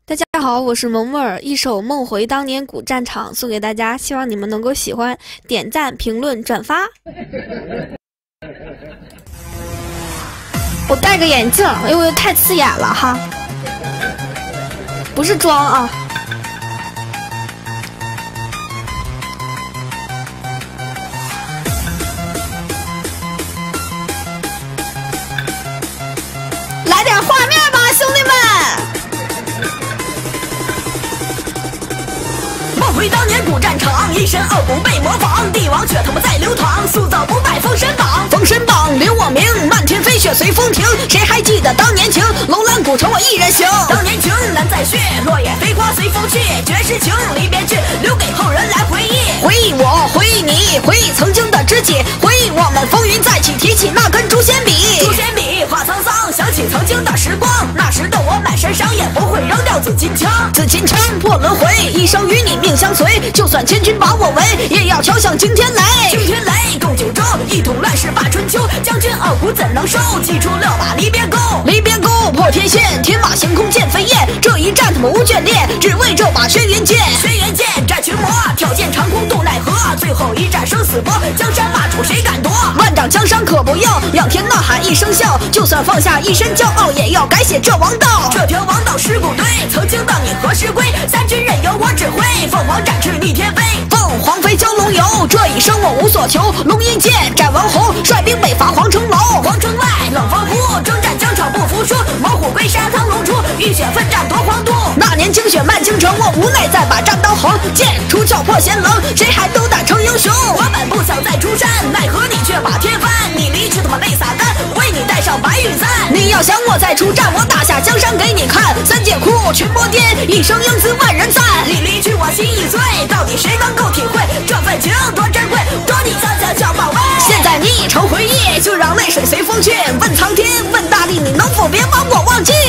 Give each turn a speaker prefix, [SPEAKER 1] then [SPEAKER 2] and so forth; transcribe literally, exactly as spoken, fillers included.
[SPEAKER 1] 大家好，我是萌萌儿，一首《梦回当年古战场》送给大家，希望你们能够喜欢，点赞、评论、转发。我戴个眼镜，因为太刺眼了哈，不是装啊。来点画面吧，兄弟们！
[SPEAKER 2] 梦回当年古战场，一身傲骨被模仿，帝王血他妈在流淌，塑造不败封神榜。封神榜留我名，漫天飞雪随风停。谁还记得当年情？楼兰古城我一人行。当年情难再续，落叶飞花随风去。绝世情离别句，留给后人来回忆。回忆我，回忆你，回忆曾经的知己，回忆我们风云再起，提起那根诛仙笔。诛仙笔画沧桑，想起曾经的时光。那时的我满身伤，也不会扔掉紫金枪。紫金枪破轮回，一生与你命相随。就算千军把我围，也要敲响惊天雷。惊天雷共九州，一统乱世霸春秋。将军傲骨怎能收？祭出六把离别钩。离别钩破天线，天马行空见飞燕。这一战他们无眷恋，只为这把轩辕剑。轩辕剑战群魔，挑剑长空渡奈何。最后一战生死搏，江山霸主谁敢夺？万丈江山可不要，仰天呐喊一声笑。就算放下一身骄傲，也要改写这王道。这条王道尸骨堆，曾经的你何时归？三军任由我指挥，凤凰展翅逆天飞。凤凰飞蛟龙游，这一生我无所求。龙吟剑斩文侯，率兵北伐皇城楼。皇城外冷风呼，征战疆场不服输。猛虎归山苍龙出，浴血奋战夺皇都。那年惊雪漫京城，我无奈再把战刀横。剑出鞘破贤棱，谁还斗胆成英雄？我本不想再出山，奈何你却把天翻。你离去他妈泪洒干，为你带上白羽簪。你要想我再出战，我打下江山给你看。三界哭群魔颠，一生英姿万人赞。你离去我心已碎，到底谁能够体会这份情多珍贵，多你三三小宝贝。现在你已成回忆，就让泪水随风去。问苍天问大地，你能否别把我忘记？